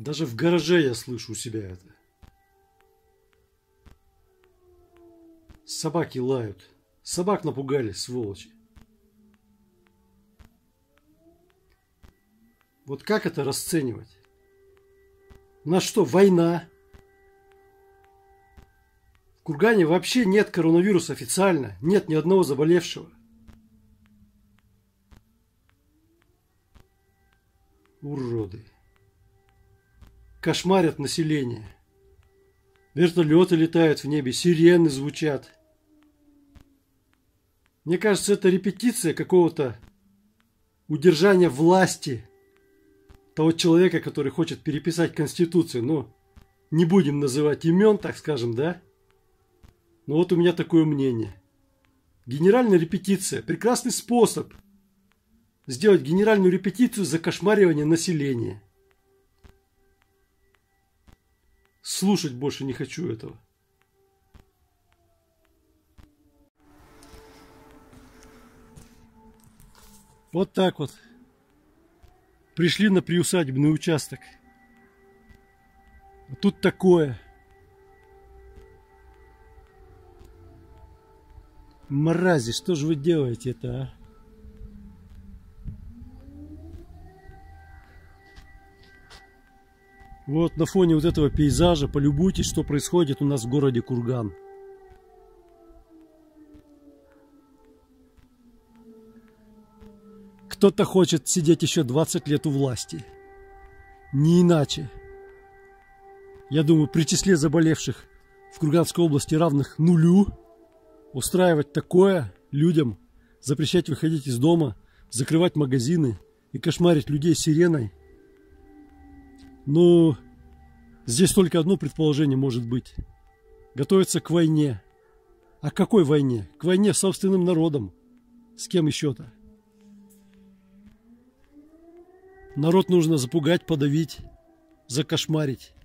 Даже в гараже я слышу у себя это. Собаки лают. Собак напугали, сволочи. Вот как это расценивать? У нас что, война? В Кургане вообще нет коронавируса официально. Нет ни одного заболевшего. Уроды. Кошмарят население. Вертолеты летают в небе, сирены звучат. Мне кажется, это репетиция какого-то удержания власти того человека, который хочет переписать Конституцию. Но не будем называть имен, так скажем, да? Но вот у меня такое мнение. Генеральная репетиция – прекрасный способ сделать генеральную репетицию закошмаривания населения. Слушать больше не хочу этого. Вот так вот. Пришли на приусадебный участок. А тут такое. Мрази, что же вы делаете-то, а? Вот на фоне вот этого пейзажа полюбуйтесь, что происходит у нас в городе Курган. Кто-то хочет сидеть еще 20 лет у власти. Не иначе. Я думаю, при числе заболевших в Курганской области равных нулю, устраивать такое людям, запрещать выходить из дома, закрывать магазины и кошмарить людей сиреной. Ну, здесь только одно предположение может быть. Готовиться к войне. А к какой войне? К войне с собственным народом. С кем еще-то? Народ нужно запугать, подавить, закошмарить.